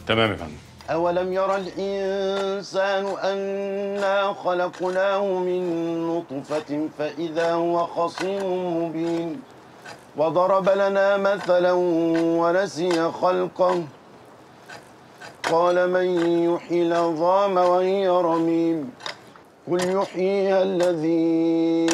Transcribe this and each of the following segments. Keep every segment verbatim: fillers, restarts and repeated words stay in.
تمام يا فندم. أولم يرى الإنسان أنا خلقناه من نطفة فإذا هو خصيم مبين وضرب لنا مثلا ونسي خلقه قال من يحيي العظام وهي رميم قل يحييها الذي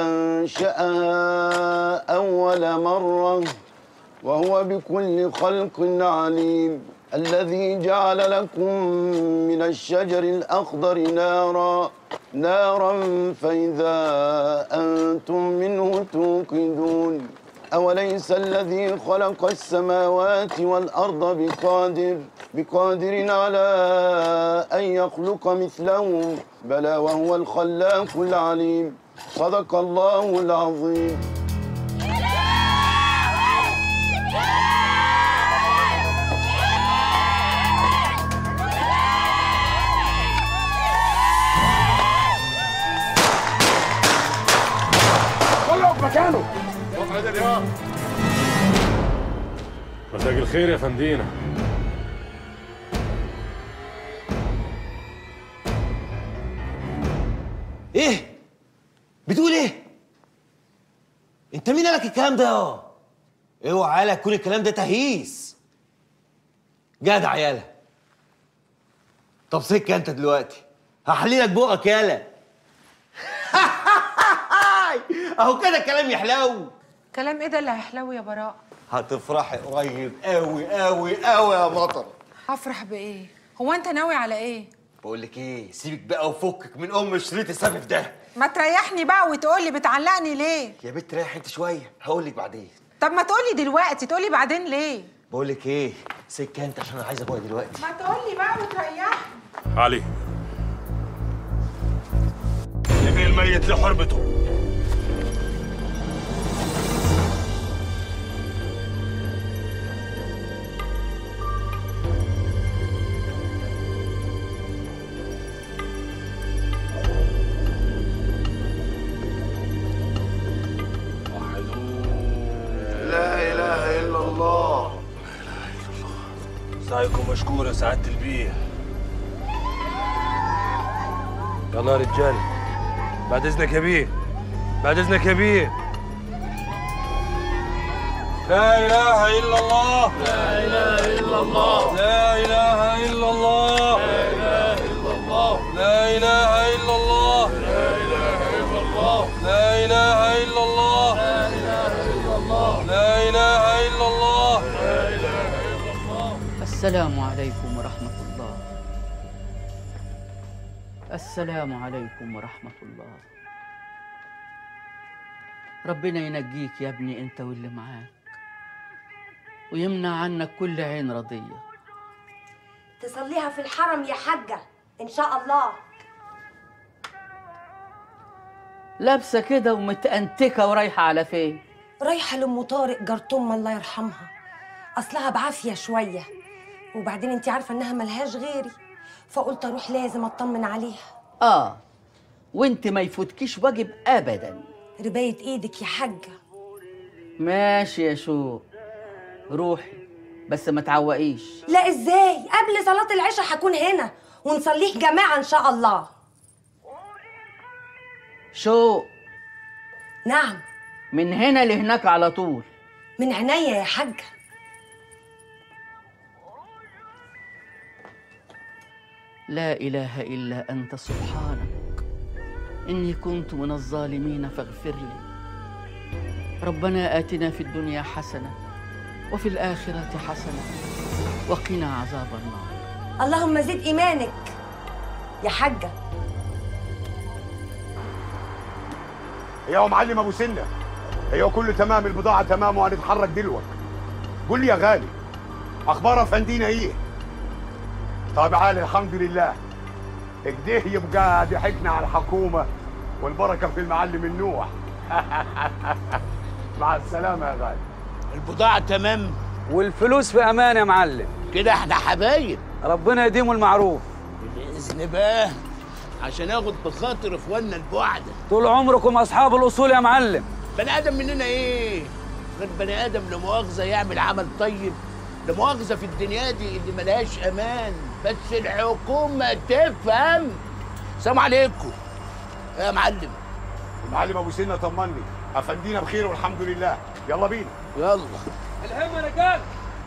أنشأها أول مرة وهو بكل خلق عليم الذي جعل لكم من الشجر الأخضر نارا نارا فإذا أنتم منه توقدون أوليس الذي خلق السماوات والأرض بقادر بقادر على أن يخلق مثلهم بلى وهو الخلاق العليم صدق الله العظيم. مكانه. مساء الخير يا فندينا. ايه؟ بتقول ايه؟ انت مين قالك الكلام ده يا؟ اوعى يالا يكون الكلام ده تهييس. جدع يالا. طب سكه انت دلوقتي هحليلك بقك يالا. اهو كده الكلام يحلو. كلام ايه ده اللي هيحلو يا براء؟ هتفرحي قريب قوي قوي قوي يا مطر. هفرح بايه؟ هو انت ناوي على ايه؟ بقول لك ايه، سيبك بقى وفكك من ام شريط السبب ده. ما تريحني بقى وتقول لي بتعلقني ليه؟ يا بنت ريح انت شويه، هقول لك بعدين. طب ما تقول لي دلوقتي، تقول لي بعدين ليه؟ بقول لك ايه، سكه انت عشان انا عايز ابويا دلوقتي. ما تقول لي بقى وتريحني. علي نبي الميت لحرمته. سعيكم مشكور يا سعادة البيه. يلا يا رجال، بعد اذنك يا بيه، بعد اذنك يا بيه. لا اله الا الله، لا اله الا الله، لا اله الا الله، لا اله الا الله، لا اله الا الله، لا اله الا الله، لا اله الا الله، لا اله الا الله، لا اله الا الله. السلام عليكم ورحمة الله. السلام عليكم ورحمة الله. ربنا ينجيك يا ابني انت واللي معاك ويمنع عنك كل عين رضية. تصليها في الحرم يا حاجة إن شاء الله. لابسة كده ومتأنتكة ورايحة على فين؟ رايحة لأم طارق جارتهم الله يرحمها، أصلها بعافية شوية، وبعدين انتي عارفة إنها ملهاش غيري، فقلت أروح لازم أطمن عليها. آه، وانت ما يفوتكيش واجب أبداً. رباية إيدك يا حاجة. ماشي يا شو، روحي بس ما تعوقيش. لا إزاي؟ قبل صلاة العشاء هكون هنا ونصليه جماعة إن شاء الله. شو؟ نعم. من هنا لهناك على طول. من عينيا يا حاجة. لا إله إلا أنت سبحانك إني كنت من الظالمين فاغفر لي. ربنا آتنا في الدنيا حسنة وفي الآخرة حسنة وقنا عذاب النار. اللهم زد إيمانك يا حاجة. يا معلم ابو سنه، ايوه كله تمام، البضاعه تمام وهنتحرك دلوقتي. قول لي يا غالي، اخبار افندينا ايه؟ طب عالي الحمد لله. كده يبقى ضحكنا على الحكومه والبركه في المعلم النوح. مع السلامه يا غالي. البضاعه تمام والفلوس في امان يا معلم. كده احنا حبايب. ربنا يديم المعروف باذن بقى، عشان اخد بخاطر اخواننا البعده. طول عمركم اصحاب الاصول يا معلم. بني ادم مننا ايه غير بني ادم لا مؤاخذه يعمل عمل طيب لا مؤاخذه في الدنيا دي اللي ملهاش امان، بس الحكومه تفهم. سلام عليكم يا معلم. المعلم ابو سنه طمني، افندينا بخير والحمد لله. يلا بينا. يلا الهم يا رجال.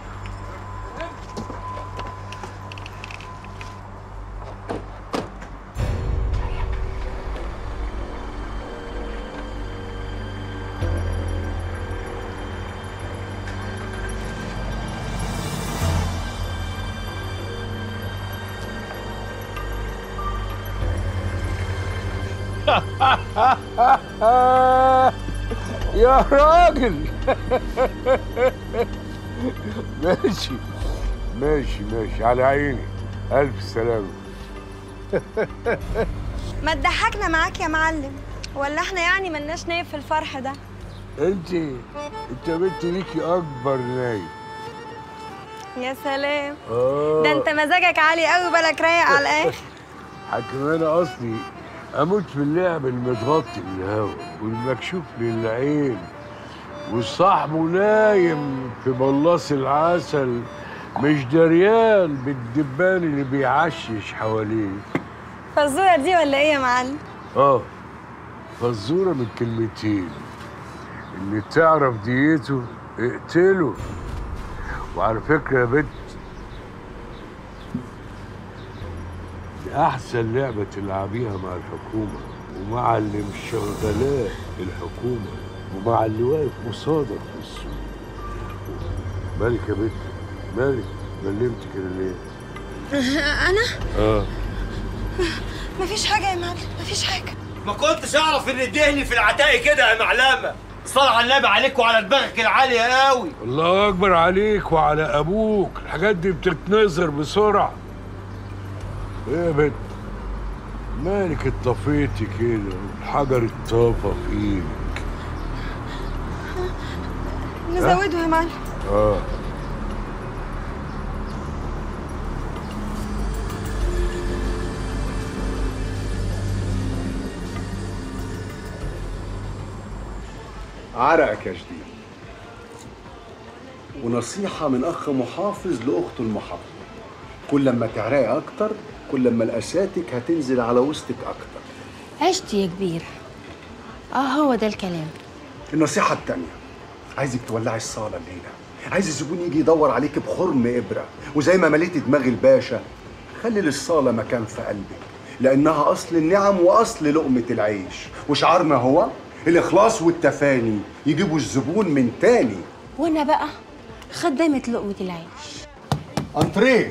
يا راجل ماشي ماشي ماشي على عيني، ألف سلامة. ما تضحكنا معاك يا معلم، ولا احنا يعني ملناش نايب في الفرح ده؟ انت انت بنت ليكي أكبر نايب. يا سلام. آه. ده انت مزاجك عالي قوي، بالك رايق على الاخر. حكم انا اصلي اموت في اللعب المتغطي للهوا والمكشوف للعين وصاحبه نايم في بلاص العسل مش دريان بالدبان اللي بيعشش حواليه. فالزورة دي ولا ايه يا معلم؟ اه فالزورة من كلمتين، اللي تعرف ديته اقتله. وعلى فكرة يا بنت، أحسن لعبة تلعبيها مع الحكومة ومع اللي مش شغالاه الحكومة ومع اللي واقف قصادك في السوق. مالك يا بنت؟ مالك؟ بلمت كده ليه؟ أنا؟ آه مفيش حاجة يا معلم، مفيش حاجة. ما كنتش أعرف إن الدهن في العتاقي كده يا معلمة. صلى على النبي عليك وعلى دماغك العالية قوي. الله أكبر عليك وعلى أبوك، الحاجات دي بتتنظر بسرعة. إيه يا بنت؟ مالك اتطفيتي كده والحجر اتطفى في ايدك؟ نزوده يا معلم. اه عرقك يا جديد، ونصيحة من أخ محافظ لأخته المحافظة، كل لما تعرقي أكتر كل لما الأساتك هتنزل على وسطك أكتر. عشت يا كبير. اه هو ده الكلام. النصيحة التانية، عايزك تولعي الصالة الليلة، عايز الزبون يجي يدور عليك بخرم إبرة، وزي ما مليتي دماغ الباشا خلي للصالة مكان في قلبك، لأنها أصل النعم وأصل لقمة العيش، وشعارنا هو الإخلاص والتفاني يجيبوا الزبون من تاني. وأنا بقى خدامة لقمة العيش. أنتريه.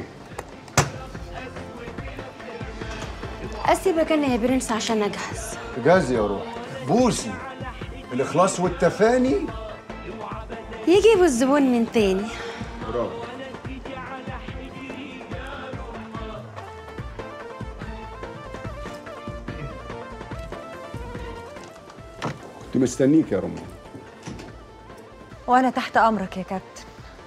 أسيبك أنا يا برنس عشان أجهز. جاهزة يا روح. بوسي. الإخلاص والتفاني يجيبوا الزبون من تاني. برافو. كنت مستنيك يا رمان. وأنا تحت أمرك يا كابتن.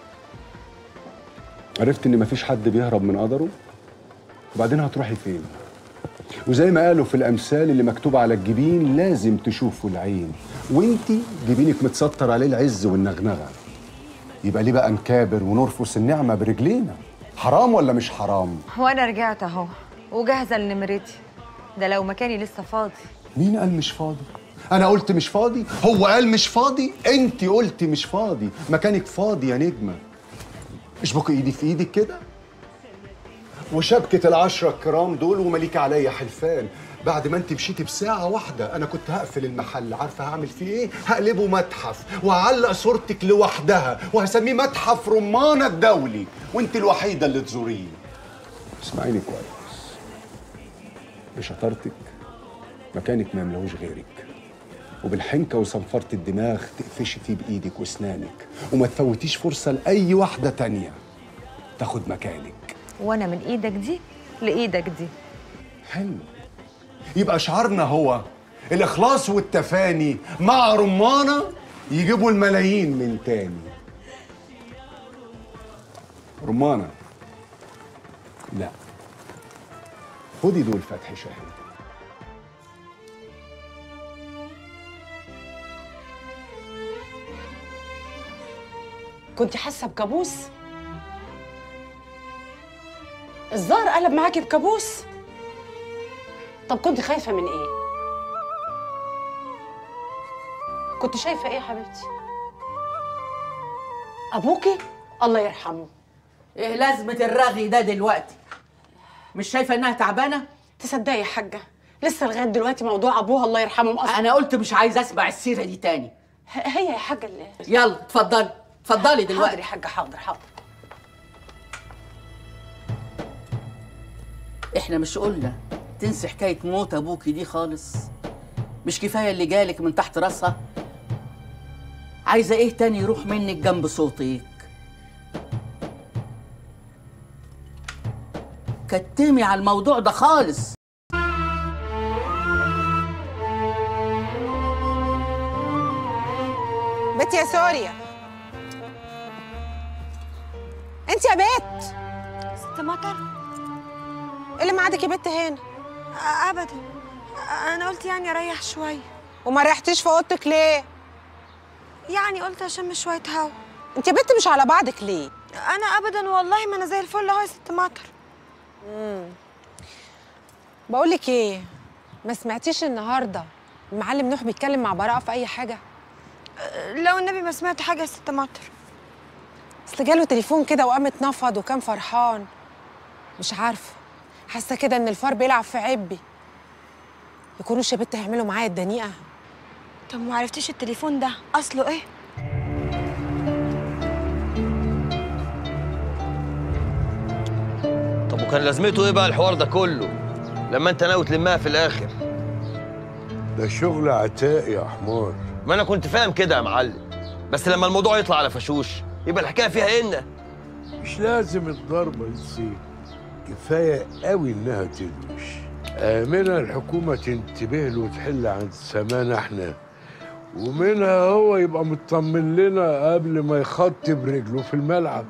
عرفت إن مفيش حد بيهرب من قدره؟ وبعدين هتروحي فين؟ وزي ما قالوا في الأمثال اللي مكتوبة على الجبين لازم تشوفوا العين، وانتي جبينك متستر عليه العز والنغنغة. يبقى ليه بقى نكابر ونرفس النعمة برجلينا؟ حرام ولا مش حرام؟ وأنا رجعت أهو وجاهزة لنمرتي، ده لو مكاني لسه فاضي. مين قال مش فاضي؟ أنا قلت مش فاضي؟ هو قال مش فاضي؟ أنتي قلتي مش فاضي، مكانك فاضي يا نجمة. اشبكي إيدي في إيدك كده وشبكة العشرة الكرام دول ومليكة عليا حلفان. بعد ما انت مشيتي بساعة واحدة أنا كنت هقفل المحل، عارفة هعمل فيه إيه؟ هقلبه متحف وهعلق صورتك لوحدها وهسميه متحف رمانة الدولي، وانت الوحيدة اللي تزوريه. اسمعيني كويس، بشطارتك مكانك ما يملهوش غيرك، وبالحنكة وصنفرة الدماغ تقفشي فيه بإيدك وأسنانك، وما تفوتيش فرصة لأي واحدة تانية تاخد مكانك. وأنا من إيدك دي لإيدك دي. حلو. يبقى شعارنا هو الإخلاص والتفاني مع رمانة يجيبوا الملايين من تاني. رمانة لا، خدي دول فتح شهيد. كنت حاسة بكابوس؟ الظاهر قلب معاكي بكابوس. طب كنت خايفه من ايه؟ كنت شايفه ايه يا حبيبتي؟ ابوكي الله يرحمه. ايه لازمه الرغي ده دلوقتي؟ مش شايفه انها تعبانه؟ تصدقي يا حاجه لسه لغايه دلوقتي موضوع ابوها الله يرحمه مقصر. انا قلت مش عايزه اسمع السيره دي تاني. هي يا حاجه اللي يلا اتفضلي اتفضلي دلوقتي. حاضر يا حاجه، حاضر حاضر. احنا مش قلنا تنسي حكايه موت ابوكي دي خالص؟ مش كفايه اللي جالك من تحت راسها؟ عايزه ايه تاني يروح منك جنب صوتك؟ كتمي على الموضوع ده خالص. بنت يا سوريا، انت يا بنت. ست مطر؟ ايه اللي معادك يا بنت هنا؟ ابدا، انا قلت يعني اريح شويه. وما ريحتيش في اوضتك ليه؟ يعني قلت اشم شويه هوا. انت يا بنت مش على بعضك ليه؟ انا ابدا والله، ما انا زي الفل اهو يا ست مطر. امم بقول لك ايه، ما سمعتيش النهارده المعلم نوح بيتكلم مع براءه في اي حاجه؟ لو النبي ما سمعت حاجه يا ست مطر. اصل جاله تليفون كده وقام اتنفض وكان فرحان. مش عارفه، حاسه كده ان الفار بيلعب في عبي. يكونوش يا بنت هيعملوا معايا الدنيئه. طب ما عرفتيش التليفون ده اصله ايه؟ طب وكان لازمته ايه بقى الحوار ده كله لما انت ناوي تلمها في الاخر؟ ده شغل عتاق يا حمار. ما انا كنت فاهم كده يا معلم، بس لما الموضوع يطلع على فشوش يبقى الحكايه فيها ان مش لازم الضربه تصيب، كفايه قوي انها تدوش. منها الحكومه تنتبه له وتحل عند سمانا احنا، ومنها هو يبقى مطمن لنا قبل ما يخط برجله في الملعب.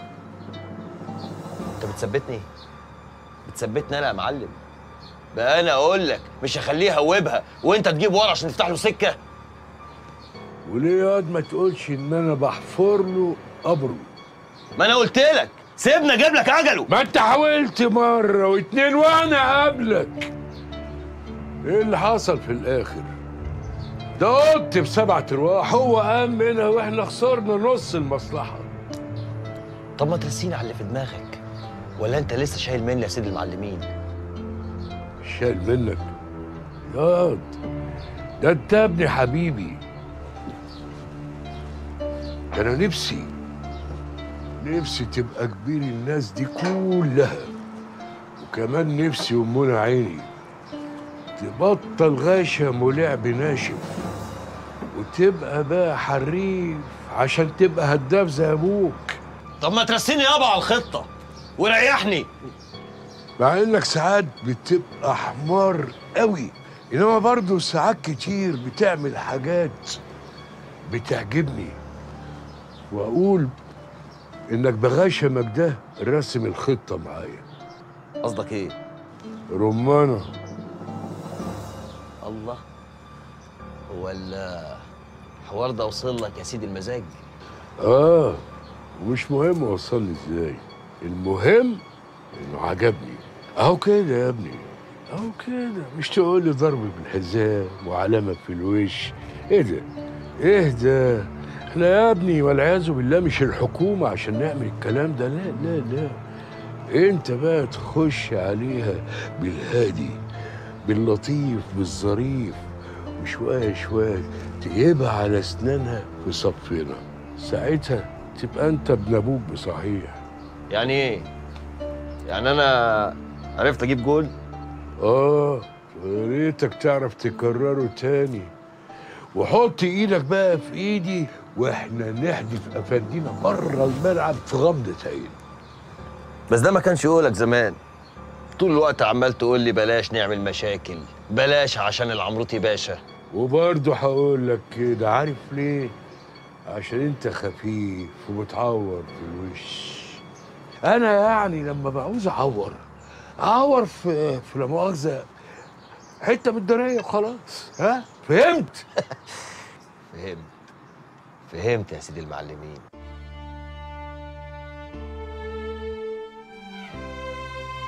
انت بتثبتني؟ بتثبتني انا يا معلم؟ بقى انا اقول لك مش هخليه يهوبها وانت تجيب ورا عشان تفتح له سكه؟ وليه ياض ما تقولش ان انا بحفر له قبره؟ ما انا قلت لك سيبنا اجيب لك عجله. ما انت حاولت مره واتنين وانا قبلك. ايه اللي حصل في الاخر؟ ده قلت بسبعة ارواح، هو قام منها واحنا خسرنا نص المصلحه. طب ما ترسيني على اللي في دماغك، ولا انت لسه شايل مني يا سيد المعلمين؟ شايل منك ياض؟ ده انت ابني حبيبي. ده انا نفسي نفسي تبقى كبير الناس دي كلها، وكمان نفسي امنا عيني تبطل غشم ولعب ناشف وتبقى بقى حريف عشان تبقى هداف زي ابوك. طب ما ترسيني يابا على الخطه وريحني. مع انك ساعات بتبقى حمار قوي، انما برضه ساعات كتير بتعمل حاجات بتعجبني، واقول انك بغشمك ده راسم الخطه معايا. قصدك ايه؟ رمانه. الله، هو الحوار ده وصل لك يا سيدي المزاج؟ اه، ومش مهم وصلني ازاي، المهم انه عجبني. اهو كده يا ابني، اهو كده. مش تقول لي ضرب بالحزام وعلامه في الوش. ايه ده؟ ايه ده؟ احنا يا ابني والعياذ بالله مش الحكومه عشان نعمل الكلام ده. لا لا لا، انت بقى تخش عليها بالهادي باللطيف بالظريف، وشويه شويه تجيبها على اسنانها في صفنا. ساعتها تبقى انت ابن ابوك بصحيح. يعني ايه؟ يعني انا عرفت اجيب جول؟ اه، يا ريتك تعرف تكرره تاني. وحط ايدك بقى في ايدي واحنا نحدف افندينا بره الملعب في غمضه عين. بس ده ما كانش قولك زمان. طول الوقت عمال تقول لي بلاش نعمل مشاكل، بلاش عشان العمروتي باشا. وبرضه هقول لك كده، عارف ليه؟ عشان انت خفيف وبتعور في الوش. انا يعني لما بعوز اعور اعور في في لا مؤاخذه حته من الدنيا وخلاص. ها فهمت؟ فهمت فهمت يا سيدي المعلمين.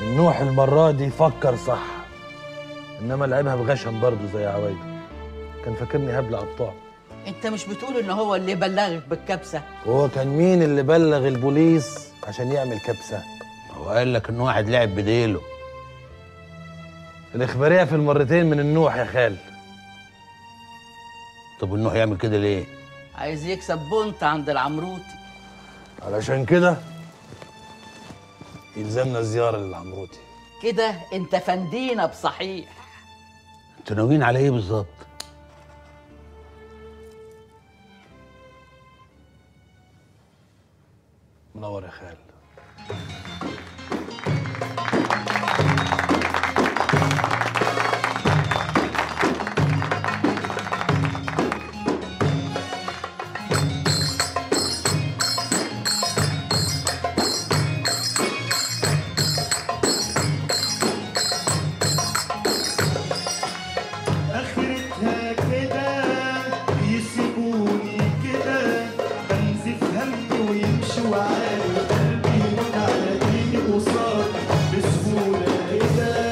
نوح المرة دي فكر صح، انما لعبها بغشم برضه زي عوايده. كان فاكرني هبل قطاع. انت مش بتقول ان هو اللي بلغك بالكبسه؟ هو كان مين اللي بلغ البوليس عشان يعمل كبسه؟ هو قال لك ان واحد لعب بديله. الاخباريه في المرتين من النوح يا خال. طب النوح يعمل كده ليه؟ عايز يكسب بونت عند العمروتي. علشان كده يلزمنا زياره للعمروتي. كده انت فندينا بصحيح. انتوا ناويين على ايه بالظبط؟ منور يا خال. اخرتها كده يسيبوني كده انزف همي ويمشوا عالي قلبي يموت على ايدي قصاد بسهوله كده.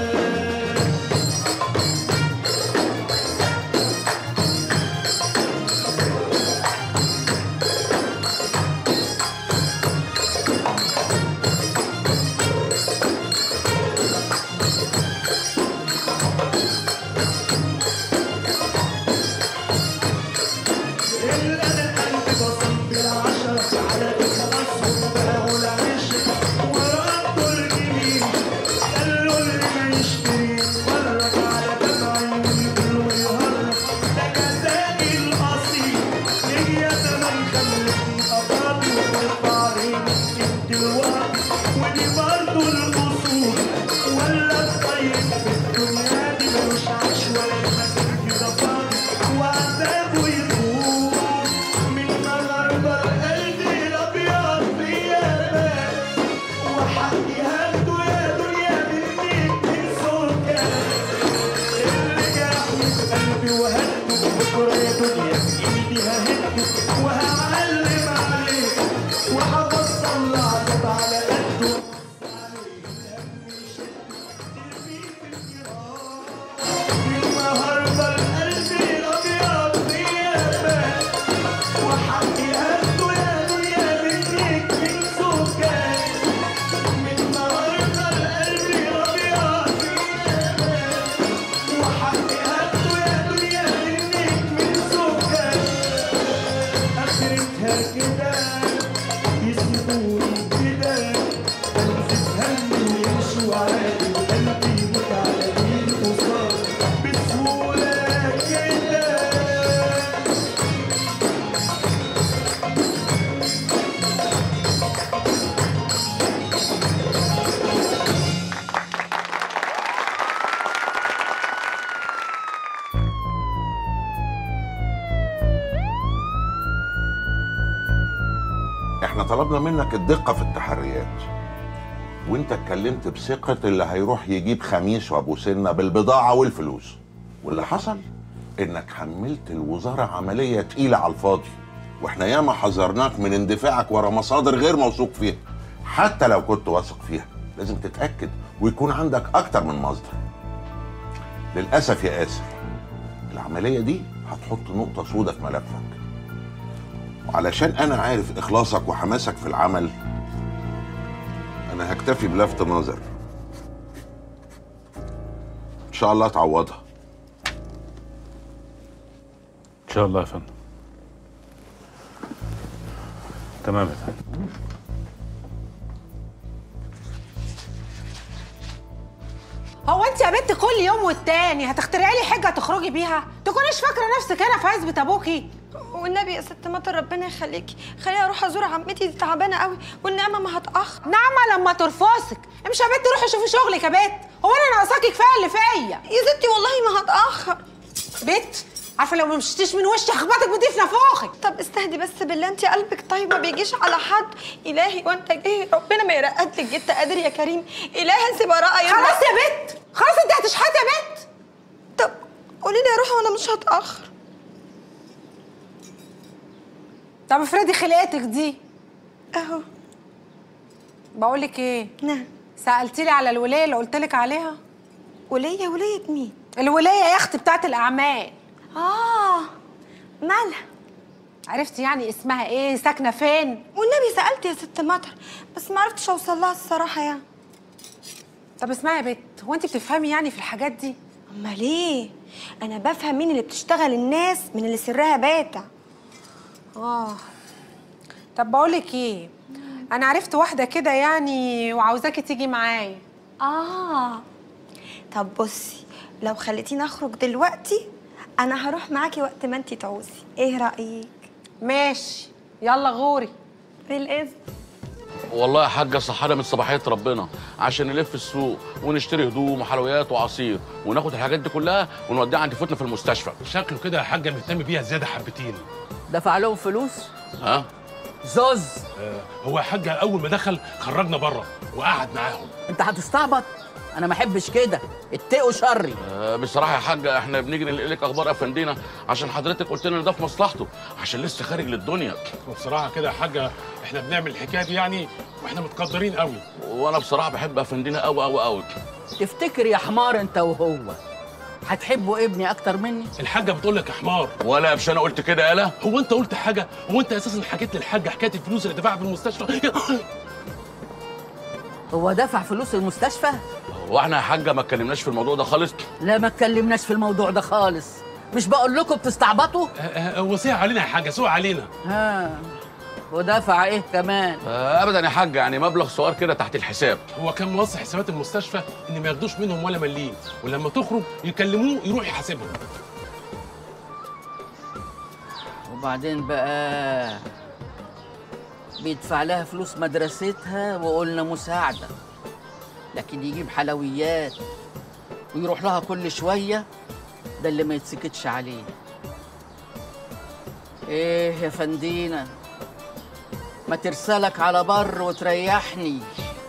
احنا طلبنا منك الدقة في التحريات، وانت اتكلمت بثقة اللي هيروح يجيب خميس وابو سنة بالبضاعة والفلوس، واللي حصل انك حملت الوزارة عملية تقيلة على الفاضي، واحنا ياما حذرناك من اندفاعك ورا مصادر غير موثوق فيها. حتى لو كنت واثق فيها لازم تتأكد ويكون عندك اكتر من مصدر. للأسف يا آسف العملية دي هتحط نقطة سودة في ملفك، وعلشان انا عارف اخلاصك وحماسك في العمل انا هكتفي بلفت نظر. ان شاء الله تعوضها. ان شاء الله يا فندم. تمام يا فندم. هو انت يا بنت كل يوم والتاني هتخترعي لي حاجه تخرجي بيها؟ تكونيش فاكره نفسك هنا في عزبة ابوكي. والنبي يا ست مطر ربنا يخليكي خليني اروح ازور عمتي، دي تعبانه قوي والنعمه ما هتاخر. نعمه لما ترفسك. امشي يا بنت روحي شوفي شغلك يا بنت. هو انا ناقصاكي كفايه اللي فيا يا ستي؟ والله ما هتاخر. بنت عارفه لو ما مشيتيش من وشي هخبطك بدي في نافوخك. طب استهدي بس بالله، انت قلبك طيب ما بيجيش على حد. الهي وانت جاي ربنا ما يرقد لك، جيت قادر يا كريم. الهي انت براءه يا خلاص يا بنت خلاص انت هتشحتي يا بنت. طب قولي لي يا روحي وانا مش هتاخر. طب افرضي خلقتك دي اهو. بقول لك ايه؟ نعم. سالتي لي على الولايه اللي قلت لك عليها؟ وليه وليه مين؟ الولايه يا اختي بتاعت الاعمال. اه مالها؟ عرفتي يعني اسمها ايه؟ ساكنه فين؟ والنبي سالت يا ست مطر بس ما عرفتش اوصل لها الصراحه يعني. طب اسمعي يا بت، هو انت بتفهمي يعني في الحاجات دي؟ امال ايه؟ انا بفهم مين اللي بتشتغل الناس من اللي سرها باتع. اه طب بقولك ايه، انا عرفت واحده كده يعني وعاوزاكي تيجي معايا. اه طب بصي، لو خليتيني اخرج دلوقتي انا هروح معاكي وقت ما انتي تعوزي، ايه رايك؟ ماشي يلا غوري. بالاذن. والله يا حاجه صحانا من صباحيه ربنا عشان نلف السوق ونشتري هدوم وحلويات وعصير وناخد الحاجات دي كلها ونوديها عند فتنا في المستشفى. شكله كده يا حاجه مهتم بيها زياده حبتين. دفع لهم فلوس؟ ها؟ زوز. آه هو يا حاجه اول ما دخل خرجنا بره وقعد معاهم. انت هتستعبط؟ انا ما احبش كده، اتقوا شري. آه بصراحه يا حاجه احنا بنيجي ننقل لك اخبار افندينا عشان حضرتك قلت لنا ده في مصلحته عشان لسه خارج للدنيا. وبصراحه كده يا حاجه احنا بنعمل الحكايه دي يعني واحنا متقدرين قوي. وانا بصراحه بحب افندينا قوي قوي قوي. تفتكر يا حمار انت وهو هتحبوا ابني اكتر مني؟ الحاجه بتقول لك يا حمار. ولا مش انا قلت كده يالا؟ هو انت قلت حاجه؟ هو انت اساسا حكيت للحاجه حكايه الفلوس اللي دفعها في المستشفى؟ هو دفع فلوس المستشفى؟ هو احنا يا حاجه ما اتكلمناش في الموضوع ده خالص؟ لا ما اتكلمناش في الموضوع ده خالص. مش بقول لكم بتستعبطوا؟ هو سيء علينا يا حاجه، سوء علينا. ها ودفع ايه كمان؟ آه ابدا يا حاجه، يعني مبلغ صغير كده تحت الحساب. هو كان موصي حسابات المستشفى ان ما ياخدوش منهم ولا مليم، ولما تخرج يكلموه يروح يحاسبهم. وبعدين بقى بيدفع لها فلوس مدرستها وقلنا مساعده، لكن يجيب حلويات ويروح لها كل شويه، ده اللي ما يتسكتش عليه. ايه يا فندينا، ما ترسلك على بر وتريحني.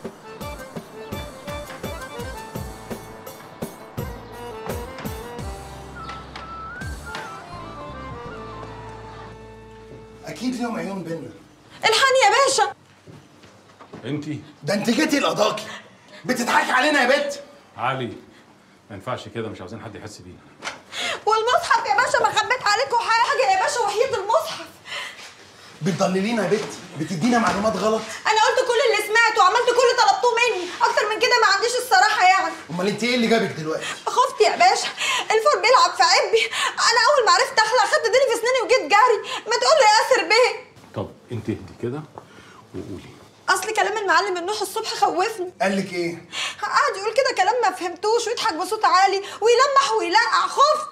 اكيد ليهم عيون بينا. الحقني يا باشا. انتي ده انت جيتي القضاكي بتضحكي علينا يا بت. علي ما ينفعش كده، مش عاوزين حد يحس بينا. والمصحف يا باشا ما خبيت عليكم حاجه يا باشا، وحياة المصحف. بتضللينا يا بت، بتدينا معلومات غلط. انا قلت كل اللي سمعته وعملت كل اللي طلبتوه مني، اكتر من كده ما عنديش الصراحه يعني. امال انت ايه اللي جابك دلوقتي؟ خفت يا باشا، الفار بيلعب في عبي. انا اول ما عرفت اخلع خدت ديلي في اسناني وجيت جري. ما تقول لي يا ياسر بيه. طب انت اهدي كده وقولي. اصل كلام المعلم النوح الصبح خوفني. قال لك ايه؟ قعد يقول كده كلام ما فهمتوش ويضحك بصوت عالي ويلمح ويلقع. خفت.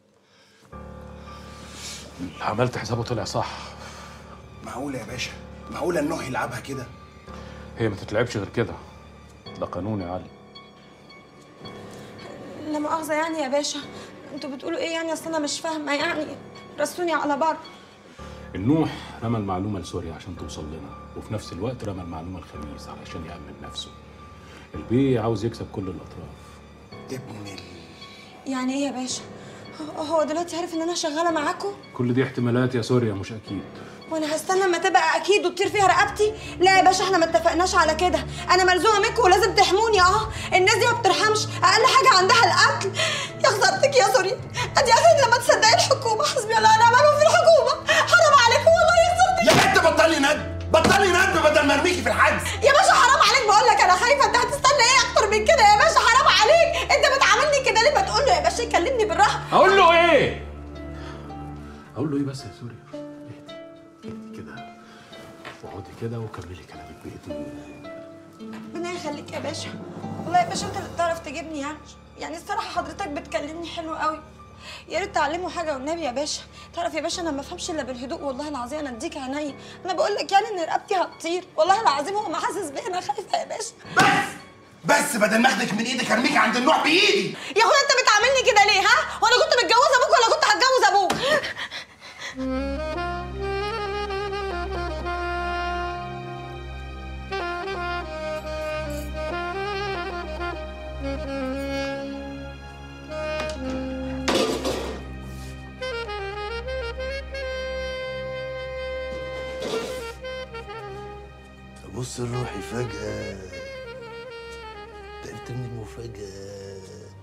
عملت حسابه طلع صح. معقوله يا باشا؟ معقوله النوح يلعبها كده؟ هي ما تتلعبش غير كده، ده قانون يا علي. لا مؤاخذه يعني يا باشا، انتوا بتقولوا ايه يعني؟ اصل انا مش فاهمه يعني، رسوني على بر. النوح رمى المعلومه لسوريا عشان توصل لنا، وفي نفس الوقت رمى المعلومه الخميس علشان يأمن نفسه. البيه عاوز يكسب كل الاطراف. ابن ال... يعني ايه يا باشا؟ هو دلوقتي عارف ان انا شغاله معاكم؟ كل دي احتمالات يا سوريا، مش اكيد. وانا هستنى اما تبقى اكيد وتطير فيها رقبتي؟ لا يا باشا احنا ما اتفقناش على كده، انا ملزومه منكم ولازم تحموني. اه الناس دي ما بترحمش، اقل حاجه عندها القتل. يا خسارتك يا سوريا، ادي اخرك لما تصدقي الحكومه. حسبي الله ونعم الوكيل في الحكومه، حرام عليكم والله يا خسارتك. يا بنت بطلي ند، بطلي ند بدل ما ارميكي في الحجز. يا باشا حرام عليك، بقول لك انا خايفه. انت هتستنى ايه اكتر من كده يا باشا؟ حرام عليك، انت بتعاملني كده ليه؟ ما تقول له يا باشا يكلمني بالراحه. اقول له ايه؟ اقول له ايه بس يا سوريا؟ اهدي اهدي كده واقعدي كده وكملي كلامك بايدي. ربنا يخليك يا باشا، والله يا باشا انت اللي بتعرف تجيبني يعني. يعني الصراحه حضرتك بتكلمني حلو قوي، يا ريت تعلموا حاجه والنبي يا باشا. تعرف يا باشا انا ما بفهمش الا بالهدوء، والله العظيم انا اديك عينيا. انا بقول لك يعني ان رقبتي هتطير، والله العظيم هو ما حاسس بيا، انا خايفه يا باشا. بس بدل ما اخدك من ايدك ارميك عند النوح بايدي. يا اخويا انت بتعاملني كده ليه؟ ها؟ وانا كنت متجوزه ابوك ولا كنت هتجوز ابوك؟ ابص لروحي فجأة خفت من المفاجأة.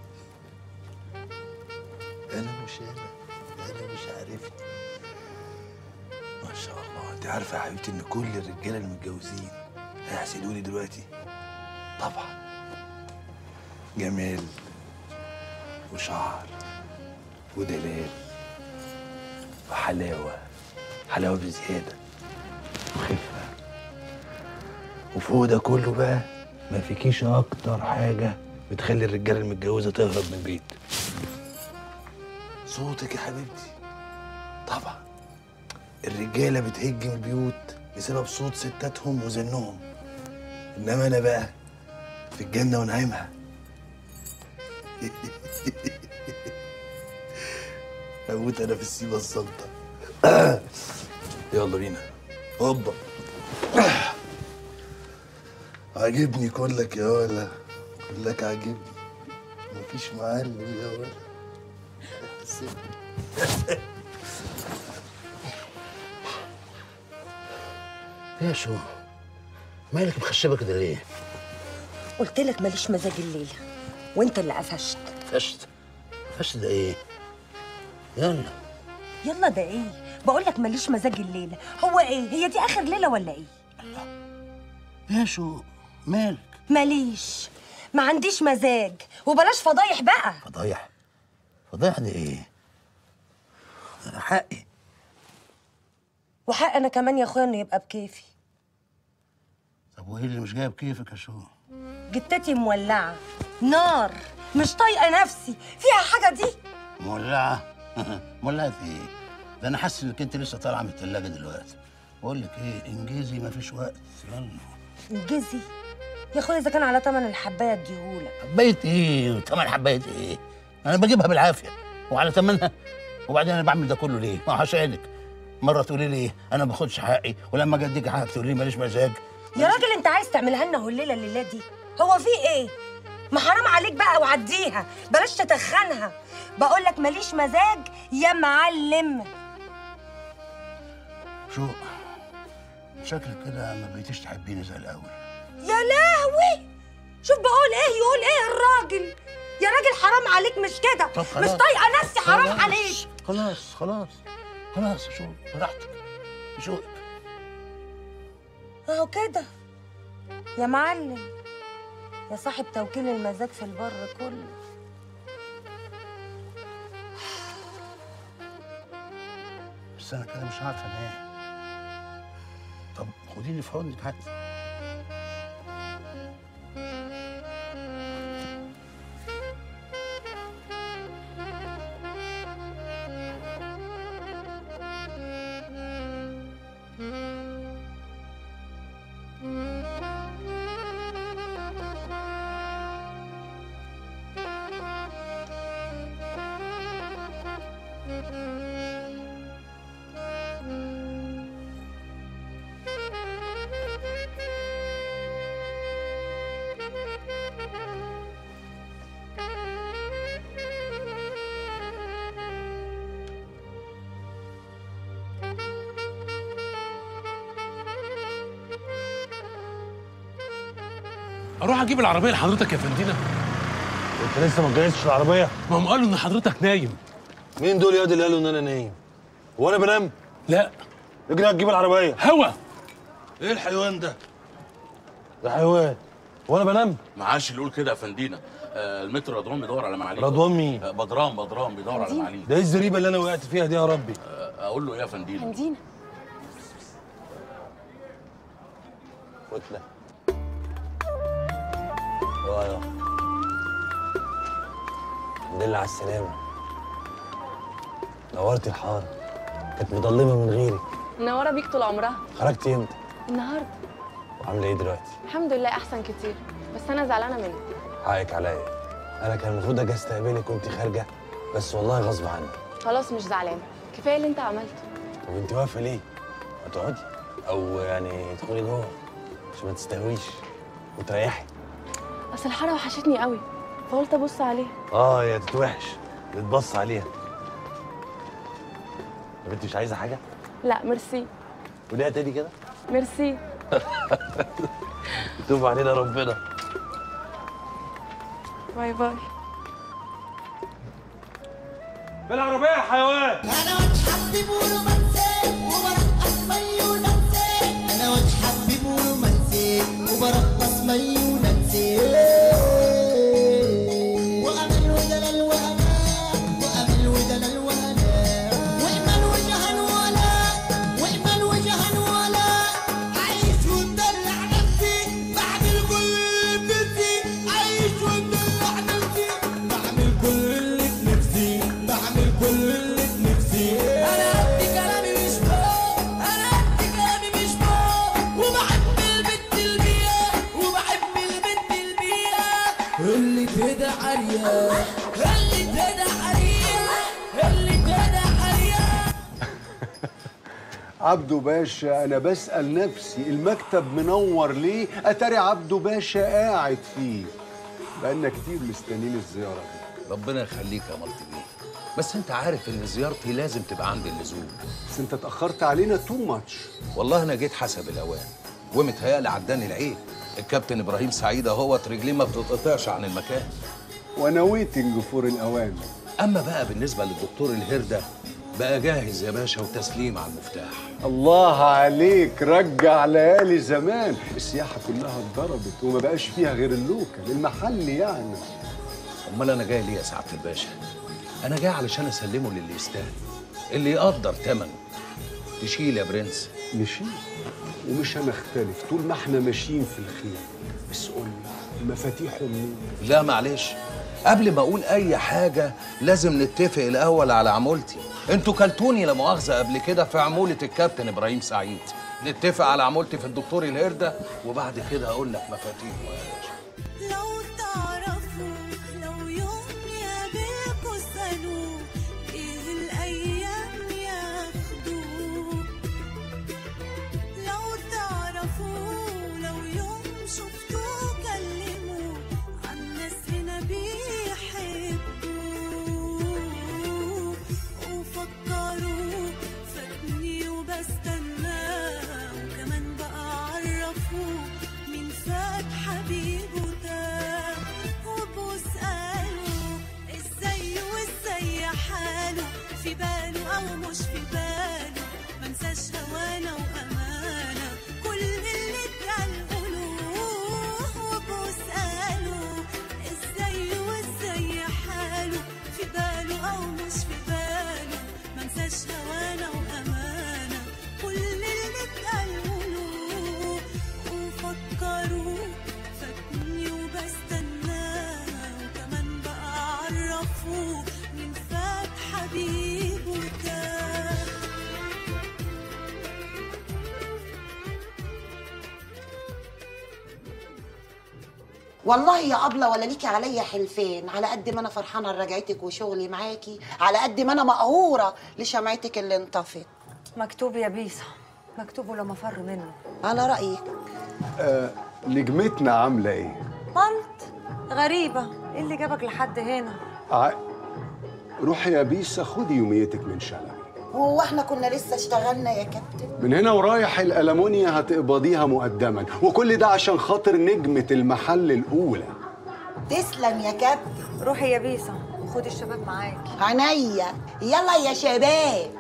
أنا مش أنا، أنا مش عارفني. ما شاء الله، أنت عارفة يا حبيبتي إن كل الرجالة المتجوزين هيحسدوني دلوقتي؟ طبعا. جمال وشعر ودلال وحلاوة، حلاوة بزيادة وخفة، وفوق ده كله بقى ما فيكيش أكتر حاجة بتخلي الرجالة المتجوزة تهرب من البيت. صوتك يا حبيبتي. طبعا الرجالة بتهجم البيوت بسبب صوت ستاتهم وزنهم، إنما أنا بقى في الجنة ونعيمها. هموت أنا في السيبة السلطة. يلا بينا. هوبا. عاجبني كلك يا ولا، كلك عاجبني، مفيش معلم يا ولا. يا شو مالك مخشبه كده ليه؟ قلت لك ماليش مزاج الليله وانت اللي قفشت. قفشت؟ قفشت ده ايه؟ يلا يلا ده ايه؟ بقول لك ماليش مزاج الليله. هو ايه؟ هي دي اخر ليله ولا ايه؟ يا شو مالك؟ ماليش، ما عنديش مزاج، وبلاش فضايح بقى. فضايح؟ فضايح دي ايه؟ انا حقي. وحق انا كمان يا اخويا انه يبقى بكيفي. طب وايه اللي مش جايب كيفك يا شو؟ جتتي مولعه نار، مش طايقه نفسي فيها حاجه دي. مولعه؟ مولعه في ايه؟ ده انا حاسس انك انت لسه طالعه من الثلاجه دلوقتي. بقول لك ايه، انجزي مفيش وقت، يلا. انجزي يا اخويا، اذا كان على تمن الحبايه اديهولك. حبايه ايه وتمن حبايه ايه؟ انا بجيبها بالعافيه وعلى تمنها. وبعدين انا بعمل ده كله ليه؟ ما هشهدك. مره تقولي لي ايه انا ما باخدش حقي، ولما اجي اديك حقك تقولي لي ماليش مزاج. يا راجل انت عايز تعملها لنا الليله الليله دي؟ هو في ايه؟ ما حرام عليك بقى وعديها، بلاش تتخنها. بقول لك ماليش مزاج يا معلم. شو شكلك كده ما بقيتيش تحبيني زي الاول. يا لهوي، شوف بقول ايه يقول ايه الراجل. يا راجل حرام عليك، مش كده، مش طايقه نفسي، حرام خلاص. عليك. خلاص خلاص خلاص شو براحتك. شو اهو كده يا معلم، يا صاحب توكيل المزاج في البر كله. بس انا كده مش عارفه انام. طب خديني في حضنك حتى. اروح اجيب العربيه لحضرتك يا فندينا. انت لسه ما جهزتش العربيه؟ ما هم قالوا ان حضرتك نايم. مين دول يا اللي قالوا ان انا نايم؟ هو انا بنام؟ لا. اجري هتجيب العربيه. هوا. ايه الحيوان ده؟ ده حيوان وانا بنام؟ ما عادش اللي يقول كده يا فندينا. آه المتر رضوان بيدور على معاليك. رضوان مين؟ آه بدران بدران بيدور على معاليك. ده ايه الزريبه اللي انا وقعت فيها دي يا ربي؟ آه اقول له ايه يا فندينا؟ فندينا فتله. ايوه الحمد لله على السلامه. نورت الحاره، كانت مضلمه من غيرك. منوره بيك طول عمرها. خرجتي امتى؟ النهارده. وعامله ايه دلوقتي؟ الحمد لله احسن كتير، بس انا زعلانه منك. حقك عليا، انا كان المفروض اجي استقبلك وانت خارجه، بس والله غصب عني. خلاص مش زعلانه، كفايه اللي انت عملته. طب انت واقفه ليه؟ ما تقعدي، او يعني ادخلي جوه عشان ما تستهويش وتريحي. اصل الحاره وحشتني قوي، فقلت ابص عليها. اه يا تتوحش تتبص عليها. طب انت مش عايزه حاجه؟ لا ميرسي. وليها تاني كده؟ ميرسي. يتوب علينا ربنا. باي باي. بالعربيه يا حيوان. انا وجه حبيب ورومانسي وبرقص مي وننسي. انا وجه حبيب ورومانسي وبرقص مي وننسي. وامل ودلال وهناء وامل ودلال وهناء. واجمل وجها ولا واجمل وجها ولا. عايش وندلع نفسي بعمل كل اللي بدي. عايش وندلع نفسي بعمل كل اللي بنفسي. بعمل كل اللي بنفسي. انا قد كلامي مش فوق. انا قد كلامي مش فوق. وبحب البنت البيئة وبحب البنت البيئة. اللي كده عريان اللي كده عريان اللي كده عريان. عبده باشا، انا بسأل نفسي المكتب منور ليه؟ اتاري عبده باشا قاعد فيه. بقالنا كتير مستنيين الزيارة دي. ربنا يخليك يا مالتي بيه، بس انت عارف ان زيارتي لازم تبقى عند اللزوم. بس انت اتأخرت علينا تو ماتش. والله انا جيت حسب الاوان ومتهيألي عداني العيب. الكابتن ابراهيم سعيد اهوت رجليه ما بتتقطعش عن المكان. وانا ويتنج فور الاوان. اما بقى بالنسبه للدكتور الهرده بقى جاهز يا باشا وتسليم على المفتاح. الله عليك، رجع ليالي زمان. السياحة كلها اتضربت وما بقاش فيها غير اللوكل المحل يعني. امال انا جاي ليه يا سعاده الباشا؟ انا جاي علشان اسلمه للي يستاهل، اللي يقدر ثمنه. تشيل يا برنس. نشيل ومش هنختلف طول ما احنا ماشيين في الخير. بس قول لي المفاتيح منين؟ لا معلش، قبل ما اقول اي حاجه لازم نتفق الاول على عمولتي. انتوا كلتوني لا مؤاخذه قبل كده في عموله الكابتن ابراهيم سعيد. نتفق على عمولتي في الدكتور الهرده وبعد كده هقول لك مفاتيحه يا باشا. لو تعرفوا لو يوم يقابلكوا اسألوا ايه الأيام ياخدوه. لو تعرفوا لو يوم شفتوه كلموا عن ناس هنا بيحبوه. وفكروا فاتني وبستناه وكمان بقى عرفوه مين فات حبيبه ده. وبسأله ازاي وازاي حاله في باله او مش في باله. منساش هوانا وامانه كل اللي اتقال قولوه. وبسأله ازاي وازاي حاله في باله او مش في باله. منساش هوانا وامانه كل اللي اتقال قولوه. وفكروا فاتني وبستناه وكمان بقى عرفوه مين فات حبيبه ده. والله يا أبلة ولا ليكي عليا حلفين. على قد ما أنا فرحانة لرجعتك وشغلي معاكي، على قد ما أنا مقهورة لشمعتك اللي انطفت. مكتوب يا بيسا، مكتوب ولا مفر منه. على رأيك. آه، نجمتنا عاملة إيه؟ مالت غريبة، إيه اللي جابك لحد هنا؟ ع... روحي يا بيسا خدي يوميتك من شلبي. هو احنا كنا لسه اشتغلنا يا كابتن؟ من هنا ورايح الألمونيا هتقبضيها مقدما، وكل ده عشان خاطر نجمة المحل الأولى. تسلم يا كابتن. روحي يا بيسا خدي الشباب معاكي. عينيا، يلا يا شباب.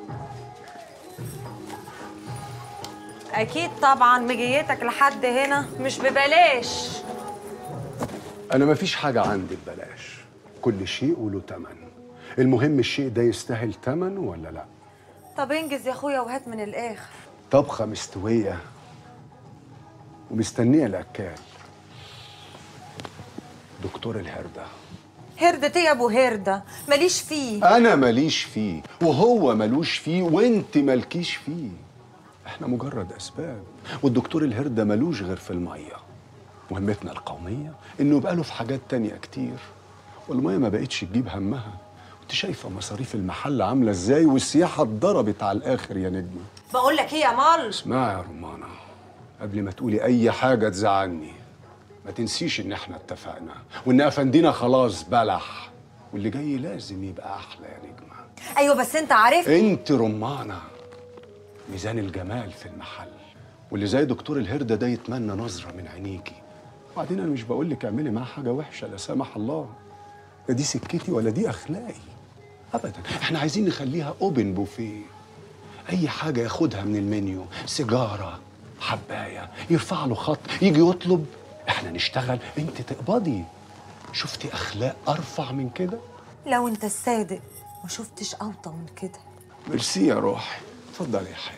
أكيد طبعا مجيتك لحد هنا مش ببلاش. أنا مفيش حاجة عندي ببلاش، كل شيء وله تمن. المهم الشيء ده يستاهل تمن ولا لا. طب انجز يا اخويا وهات من الآخر. طبخة مستوية ومستنية الأكال. دكتور الهردة. هردة ايه يا ابو هردة؟ ماليش فيه. أنا ماليش فيه وهو مالوش فيه وأنت مالكيش فيه. احنا مجرد أسباب، والدكتور الهردة مالوش غير في المية. مهمتنا القومية إنه يبقى له في حاجات تانية كتير، والمية ما بقتش تجيب همها. انت شايفة مصاريف المحل عاملة ازاي، والسياحة اتضربت على الآخر يا نجمة. بقول لك ايه يا مال؟ اسمعي يا رمانة، قبل ما تقولي أي حاجة تزعلني ما تنسيش إن احنا اتفقنا وإن أفندينا خلاص بلح، واللي جاي لازم يبقى أحلى يا نجمة. أيوة بس أنت عارف أنت رمانة ميزان الجمال في المحل، واللي زي دكتور الهردة ده يتمنى نظرة من عينيكي وبعدين انا مش بقول لك اعملي معاه حاجه وحشه لا سمح الله، لا دي سكتي ولا دي اخلاقي ابدا. احنا عايزين نخليها اوبن بوفيه، اي حاجه ياخدها من المنيو، سيجاره، حبايه، يرفع له خط، يجي يطلب، احنا نشتغل انت تقبضي. شفتي اخلاق ارفع من كده؟ لو انت الصادق ما شفتش اوطى من كده. ميرسي يا روحي، اتفضلي يا حبيبي.